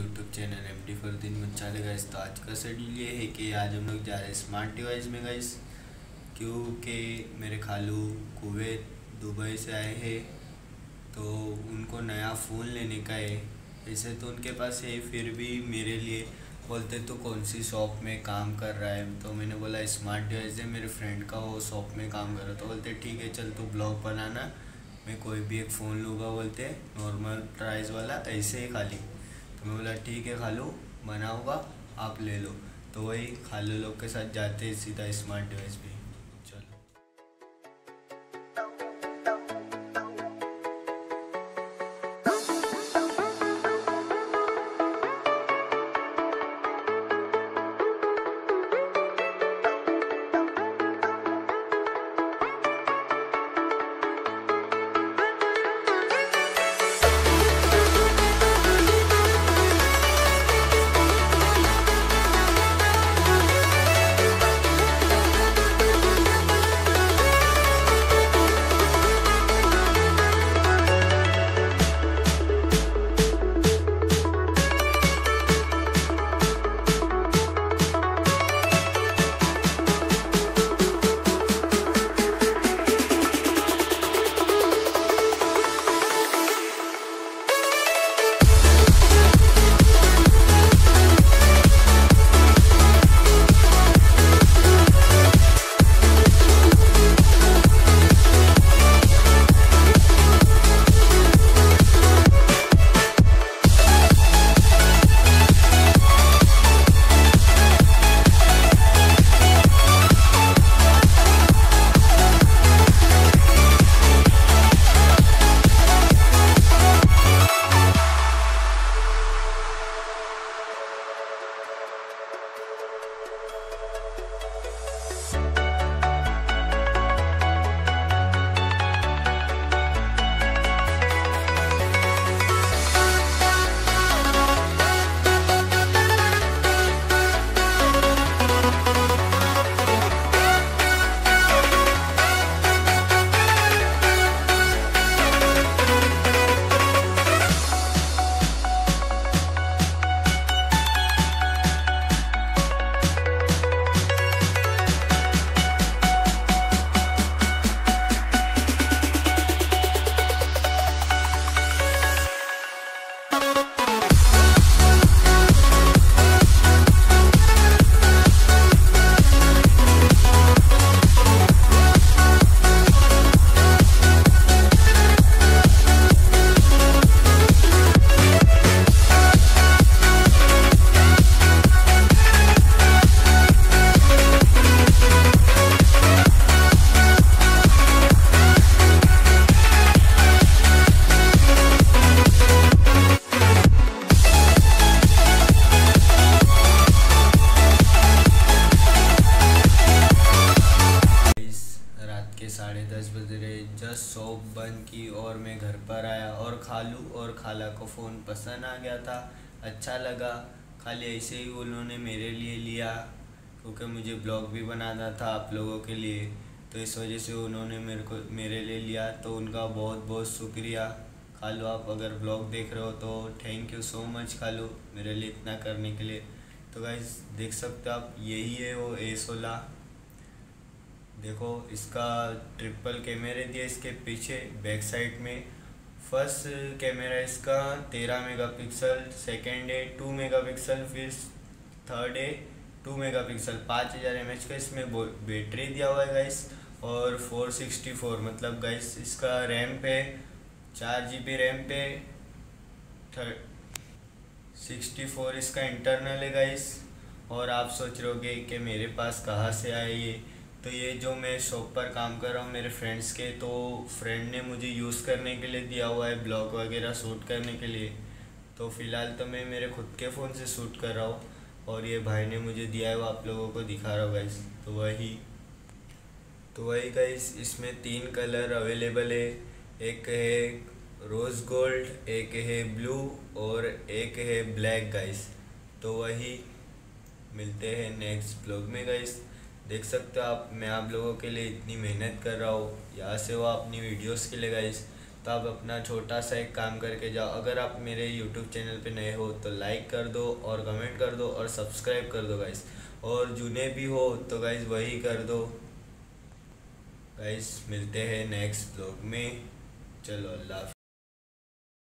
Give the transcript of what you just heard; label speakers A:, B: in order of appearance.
A: YouTube channel MD Fardeen Manchale guys. तो आज का शेड्यूल ये है कि आज हम लोग जा रहे हैं स्मार्ट डिवाइस में गाइस, क्योंकि मेरे खालू कुवैत दुबई से आए हैं तो उनको नया फ़ोन लेने का है। ऐसे तो उनके पास है, फिर भी मेरे लिए बोलते तो कौन सी शॉप में काम कर रहा है, तो मैंने बोला स्मार्ट डिवाइस है, मेरे फ्रेंड का वो शॉप में काम कर रहा है। तो बोलते ठीक है चल तू ब्लॉग बनाना, मैं कोई भी एक फ़ोन लूँगा, बोलते नॉर्मल प्राइस वाला ऐसे ही खाली। तो मैं बोला ठीक है खालू बनाऊँगा, आप ले लो। तो वही खालू लोग के साथ जाते हैं सीधा स्मार्ट डिवाइस पे। चलो के 10:30 बज रहे, जस्ट शॉप बंद की और मैं घर पर आया और खालू और खाला को फ़ोन पसंद आ गया था, अच्छा लगा। खाली ऐसे ही उन्होंने मेरे लिए लिया क्योंकि मुझे ब्लॉग भी बनाना था आप लोगों के लिए, तो इस वजह से उन्होंने मेरे लिए लिया। तो उनका बहुत बहुत शुक्रिया खालू। आप अगर ब्लॉग देख रहे हो तो थैंक यू सो मच खालू मेरे लिए इतना करने के लिए। तो गाइस देख सकते हो आप, यही है वो A16। देखो इसका ट्रिपल कैमरे दिए इसके पीछे बैक साइड में। फर्स्ट कैमरा इसका 13 मेगापिक्सल, सेकेंड है 2 मेगापिक्सल, फिर थर्ड है 2 मेगापिक्सल। 5000 mAh का इसमें बैटरी दिया हुआ है गाइस, और 464 मतलब गाइस इसका रैम पे 4 GB रैम पे 64 इसका इंटरनल है गाइस। और आप सोच रहे होगे कि मेरे पास कहाँ से आए ये, तो ये जो मैं शॉप पर काम कर रहा हूँ मेरे फ्रेंड्स के, तो फ्रेंड ने मुझे यूज़ करने के लिए दिया हुआ है, ब्लॉग वगैरह शूट करने के लिए। तो फ़िलहाल तो मैं मेरे खुद के फ़ोन से शूट कर रहा हूँ, और ये भाई ने मुझे दिया है वो आप लोगों को दिखा रहा हूँ गाइस। तो वही गाइस, इसमें 3 कलर अवेलेबल है, एक है रोज़ गोल्ड, एक है ब्लू और एक है ब्लैक गाइस। तो वही मिलते हैं नेक्स्ट ब्लॉग में गाइस। देख सकते हो आप, मैं आप लोगों के लिए इतनी मेहनत कर रहा हूँ यहाँ से वो अपनी वीडियोस के लिए गाइस। तो आप अपना छोटा सा एक काम करके जाओ। अगर आप मेरे यूट्यूब चैनल पे नए हो तो लाइक कर दो और कमेंट कर दो और सब्सक्राइब कर दो गाइस, और जुने भी हो तो गाइस वही कर दो। गाइस मिलते हैं नेक्स्ट ब्लॉग में। चलो अल्लाह हाफ़िज़।